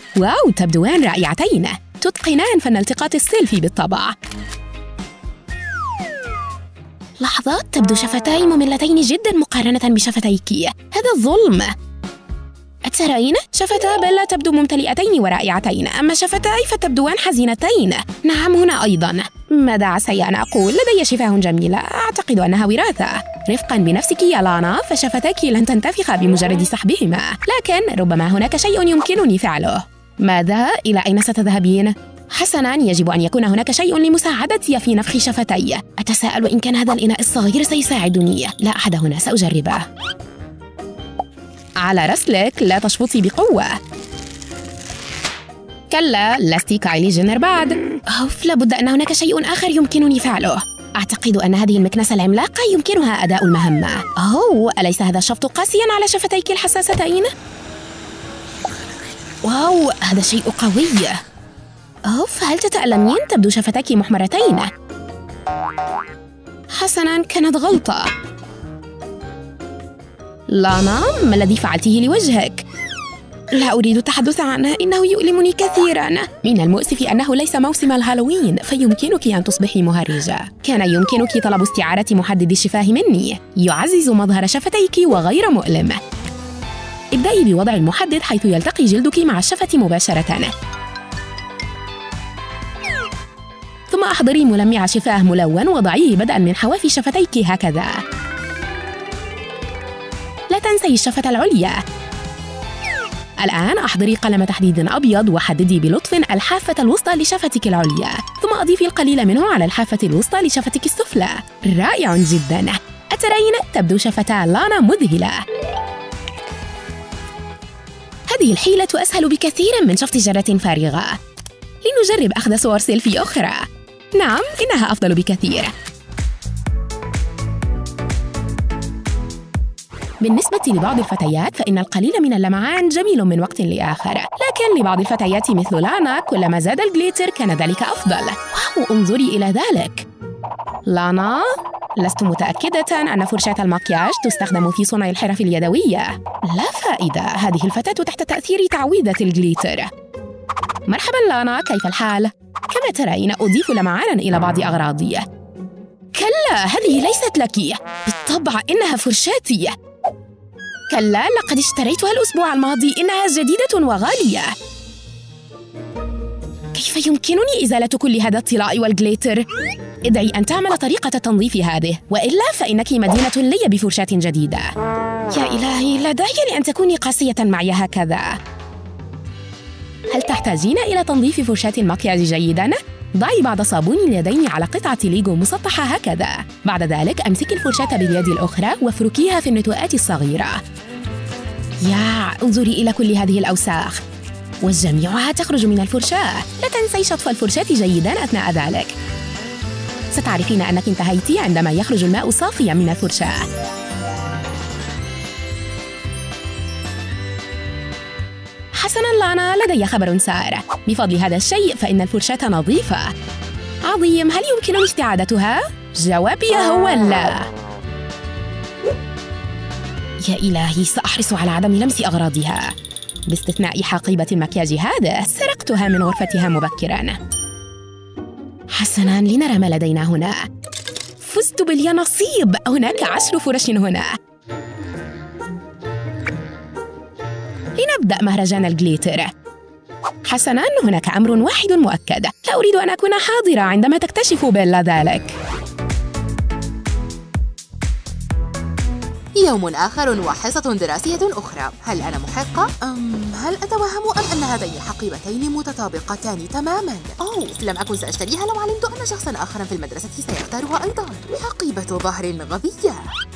واو، تبدوان رائعتين. تتقنان فن التقاط السيلفي بالطبع. لحظات، تبدو شفتاي مملتين جداً مقارنة بشفتيك. هذا الظلم. أترين؟ شفتا بيلا تبدو ممتلئتين ورائعتين، أما شفتاي فتبدوان حزينتين. نعم، هنا أيضاً. ماذا عسى أن أقول؟ لدي شفاه جميلة، أعتقد أنها وراثة. رفقاً بنفسك يا لانا، فشفتاك لن تنتفخا بمجرد سحبهما، لكن ربما هناك شيء يمكنني فعله. ماذا؟ إلى أين ستذهبين؟ حسناً، يجب أن يكون هناك شيء لمساعدتي في نفخ شفتي. أتساءل إن كان هذا الإناء الصغير سيساعدني. لا أحد هنا، سأجربه. على رسلك، لا تشفطي بقوة. كلا، لست كايلي جينر بعد. أوف، لابد أن هناك شيء آخر يمكنني فعله. أعتقد أن هذه المكنسة العملاقة يمكنها أداء المهمة. أوه، أليس هذا الشفط قاسياً على شفتيك الحساستين؟ واو، هذا شيء قوي. أوف، هل تتألمين؟ تبدو شفتيك محمرتين. حسناً، كانت غلطة. لانا، ما الذي فعلته لوجهك؟ لا أريد التحدث عنه، إنه يؤلمني كثيراً. من المؤسف أنه ليس موسم الهالوين، فيمكنك أن تصبحي مهرجة. كان يمكنك طلب استعارة محدد الشفاه مني، يعزز مظهر شفتيك وغير مؤلم. ابدأي بوضع المحدد حيث يلتقي جلدك مع الشفة مباشرة. ثم أحضري ملمع شفاه ملون وضعيه بدءاً من حواف شفتيك هكذا. لا تنسي الشفة العليا. الآن أحضري قلم تحديد أبيض وحددي بلطف الحافة الوسطى لشفتك العليا، ثم أضيفي القليل منه على الحافة الوسطى لشفتك السفلى. رائع جداً. أترين؟ تبدو شفتا لانا مذهلة. هذه الحيلة أسهل بكثير من شفط جرة فارغة. لنجرب أخذ صور سيلفي أخرى. نعم، إنها أفضل بكثير. بالنسبة لبعض الفتيات فإن القليل من اللمعان جميل من وقت لآخر، لكن لبعض الفتيات مثل لانا كلما زاد الجليتر كان ذلك أفضل. واو، انظري إلى ذلك. لانا، لست متأكدة أن فرشاة المكياج تستخدم في صنع الحرف اليدوية. لا فائدة، هذه الفتاة تحت تأثير تعويذة الجليتر. مرحباً لانا، كيف الحال؟ كما ترين أضيف لمعاناً إلى بعض أغراضي. كلا، هذه ليست لك. بالطبع إنها فرشاتي. كلا، لقد اشتريتها الأسبوع الماضي، إنها جديدة وغالية. كيف يمكنني إزالة كل هذا الطلاء والجليتر؟ ادعي أن تعمل طريقة تنظيف هذه، وإلا فإنك مدينة لي بفرشاة جديدة. يا إلهي، لا داعي لأن تكوني قاسية معي هكذا. هل تحتاجين إلى تنظيف فرشاة المكياج جيداً؟ ضعي بعض صابون اليدين على قطعة ليجو مسطحة هكذا. بعد ذلك أمسكي الفرشاة باليد الأخرى وافركيها في النتوءات الصغيرة. انظري إلى كل هذه الأوساخ، وجميعها تخرج من الفرشاة. لا تنسي شطف الفرشاة جيداً أثناء ذلك. ستعرفين أنك انتهيتِ عندما يخرج الماء صافياً من الفرشاة. حسناً لانا، لدي خبر سار. بفضل هذا الشيء فإن الفرشاة نظيفة. عظيم، هل يمكنني استعادتها؟ جوابي هو لا. يا إلهي، سأحرص على عدم لمس أغراضها، باستثناء حقيبة المكياج هذا، سرقتها من غرفتها مبكراً. حسناً، لنرى ما لدينا هنا. فزت باليانصيب، هناك 10 فرش هنا. لنبدأ مهرجان الجليتر. حسناً، هناك أمر واحد مؤكد، لا أريد أن أكون حاضرة عندما تكتشف بيلا ذلك. يوم آخر وحصة دراسية أخرى. هل أنا محقة؟ هل أتوهم أن هذين الحقيبتين متطابقتان تماماً؟ لم أكن سأشتريها لو علمت أن شخصاً آخراً في المدرسة سيختارها أيضاً. حقيبة ظهر مغذية.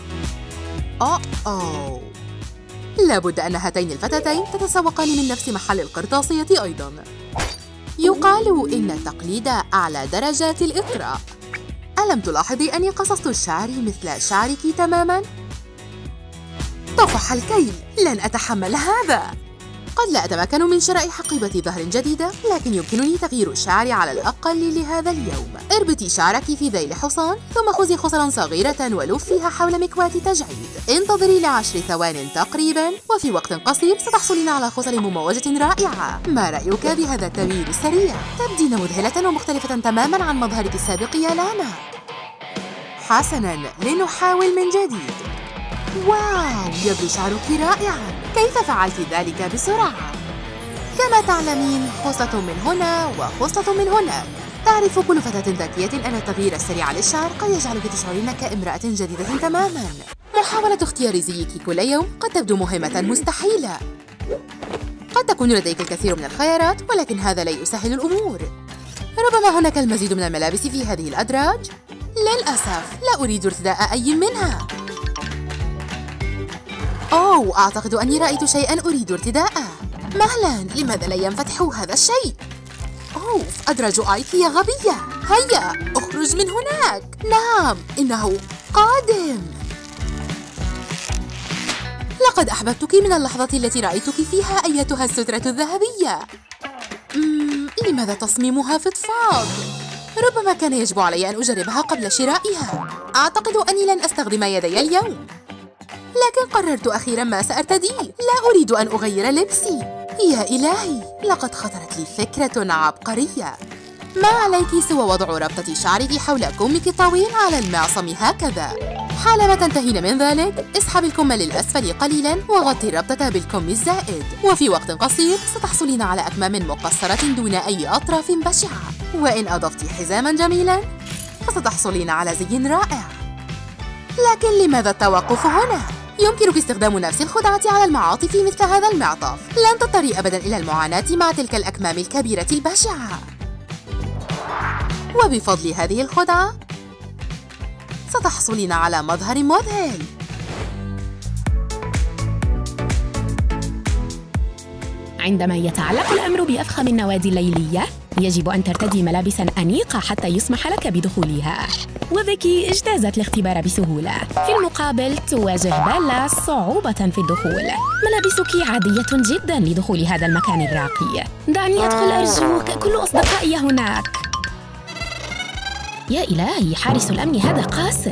لابد أن هاتين الفتاتين تتسوقان من نفس محل القرطاسية أيضاً. يقال إن التقليد أعلى درجات الإثراء. ألم تلاحظي أني قصصت شعري مثل شعرك تماماً؟ طفح الكيل، لن أتحمل هذا. قد لا أتمكن من شراء حقيبة ظهر جديدة، لكن يمكنني تغيير شعري على الأقل لهذا اليوم. اربطي شعرك في ذيل حصان، ثم خذي خصلاً صغيرة ولفيها حول مكواة تجعيد. انتظري ل10 ثوان تقريباً، وفي وقت قصير ستحصلين على خصل مموجة رائعة. ما رأيك بهذا التغيير السريع؟ تبدين مذهلة ومختلفة تماماً عن مظهرك السابق يا لانا. حسناً، لنحاول من جديد. واو، يبدو شعرك رائعاً. كيف فعلت ذلك بسرعة؟ كما تعلمين، خصلة من هنا وخصلة من هناك. تعرف كل فتاة ذكية أن التغيير السريع للشعر قد يجعلك تشعرين كامرأة جديدة تماماً. محاولة اختيار زيك كل يوم قد تبدو مهمة مستحيلة. قد تكون لديك الكثير من الخيارات، ولكن هذا لا يسهل الأمور. ربما هناك المزيد من الملابس في هذه الأدراج. للأسف لا أريد ارتداء أي منها. أوه، أعتقد أني رأيت شيئاً أريد ارتداءه. مهلاً، لماذا لا ينفتح هذا الشيء؟ أوف، أدراج آيكيا غبية. هيا اخرج من هناك. نعم، إنه قادم. لقد أحببتك من اللحظة التي رأيتك فيها أيتها السترة الذهبية. لماذا تصميمها فضفاض؟ ربما كان يجب علي أن أجربها قبل شرائها. أعتقد أني لن أستخدم يدي اليوم، لكن قررت أخيراً ما سأرتديه. لا أريد أن أغير لبسي. يا إلهي، لقد خطرت لي فكرة عبقرية. ما عليك سوى وضع ربطة شعرك حول كمك الطويل على المعصم هكذا. حالما تنتهين من ذلك، اسحبي الكم للأسفل قليلاً وغطي الربطة بالكم الزائد، وفي وقت قصير ستحصلين على أكمام مقصرة دون أي أطراف بشعة. وإن أضفت حزاماً جميلاً فستحصلين على زي رائع. لكن لماذا التوقف هنا؟ يمكنك استخدام نفس الخدعة على المعاطف مثل هذا المعطف. لن تضطري أبداً إلى المعاناة مع تلك الأكمام الكبيرة البشعة. وبفضل هذه الخدعة ستحصلين على مظهر مذهل. عندما يتعلق الأمر بأفخم النوادي الليلية، يجب أن ترتدي ملابساً أنيقة حتى يسمح لك بدخولها. وفيكي اجتازت الاختبار بسهولة. في المقابل، تواجه بيلا صعوبة في الدخول. ملابسك عادية جداً لدخول هذا المكان الراقي. دعني أدخل أرجوك، كل أصدقائي هناك. يا إلهي، حارس الأمن هذا قاسٍ.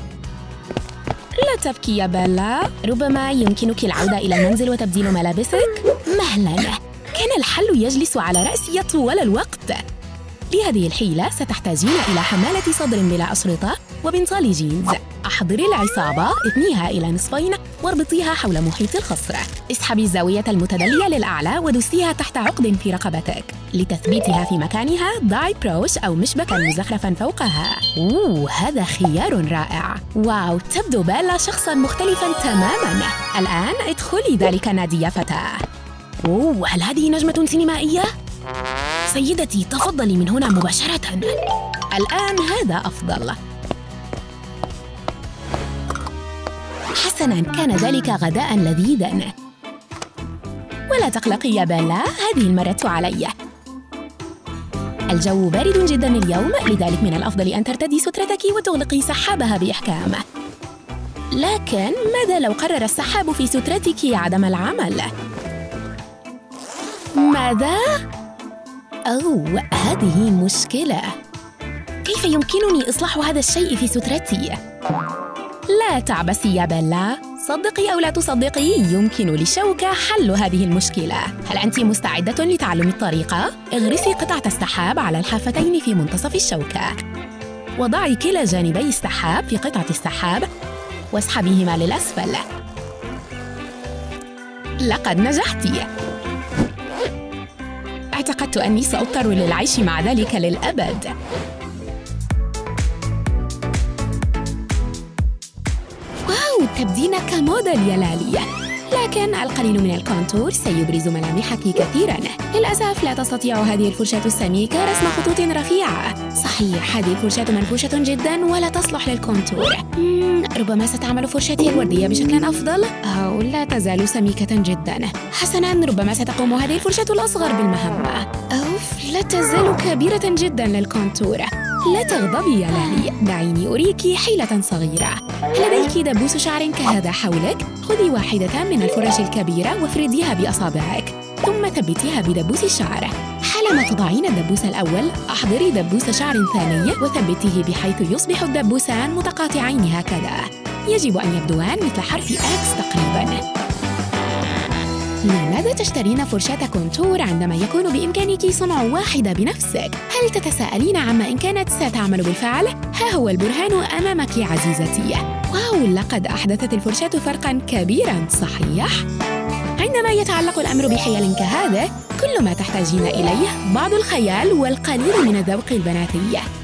لا تبكي يا بيلا، ربما يمكنك العودة إلى المنزل وتبديل ملابسك. مهلاً، كان الحل يجلس على رأسي طوال الوقت. لهذه الحيلة ستحتاجين إلى حمالة صدر بلا أشرطة وبنطال جينز. أحضري العصابة، اثنيها إلى نصفين واربطيها حول محيط الخصر. اسحبي الزاوية المتدلية للأعلى ودسيها تحت عقد في رقبتك. لتثبيتها في مكانها، ضعي بروش أو مشبكاً مزخرفاً فوقها. هذا خيار رائع. واو، تبدو بيلا شخصاً مختلفاً تماماً. الآن ادخلي ذلك النادي يا فتاة. هل هذه نجمة سينمائية؟ سيدتي، تفضلي من هنا مباشرة. الآن هذا أفضل. حسناً، كان ذلك غداءً لذيذاً. ولا تقلقي يا بيلا، هذه المرة علي. الجو بارد جداً اليوم، لذلك من الأفضل أن ترتدي سترتك وتغلقي سحابها بإحكام. لكن ماذا لو قرر السحاب في سترتك عدم العمل؟ ماذا؟ هذه مشكلة. كيف يمكنني إصلاح هذا الشيء في سترتي؟ لا تعبسي يا بيلا، صدقي أو لا تصدقي، يمكن لشوكة حل هذه المشكلة. هل أنت مستعدة لتعلم الطريقة؟ اغرسي قطعة السحاب على الحافتين في منتصف الشوكة. وضعي كلا جانبي السحاب في قطعة السحاب واسحبيهما للأسفل. لقد نجحتِ. اعتقدت أني سأضطر للعيش مع ذلك للأبد. واو، تبدين كموديل يا لالي. لكن القليل من الكونتور سيبرز ملامحك كثيراً. للأسف لا تستطيع هذه الفرشاة السميكة رسم خطوط رفيعة. صحيح، هذه الفرشاة منفوشة جداً ولا تصلح للكونتور. ربما ستعمل فرشاتي الوردية بشكل أفضل، أو لا تزال سميكة جداً. حسناً، ربما ستقوم هذه الفرشاة الأصغر بالمهمة. لا تزال كبيرة جداً للكونتور. لا تغضبي يا لالي، دعيني أريك حيلة صغيرة. هل لديك دبوس شعر كهذا حولك؟ خذي واحدة من الفرش الكبيرة وافرديها بأصابعك. ثم ثبتيها بدبوس الشعر. حالما تضعين الدبوس الأول، أحضري دبوس شعر ثاني وثبتيه بحيث يصبح الدبوسان متقاطعين هكذا. يجب أن يبدوان مثل حرف X تقريباً. لماذا تشترين فرشاة كونتور عندما يكون بإمكانك صنع واحدة بنفسك؟ هل تتساءلين عما إن كانت ستعمل بالفعل؟ ها هو البرهان أمامك عزيزتي. واو، لقد أحدثت الفرشاة فرقاً كبيراً، صحيح؟ عندما يتعلق الأمر بحيل كهذا، كل ما تحتاجين إليه بعض الخيال والقليل من الذوق البناتي.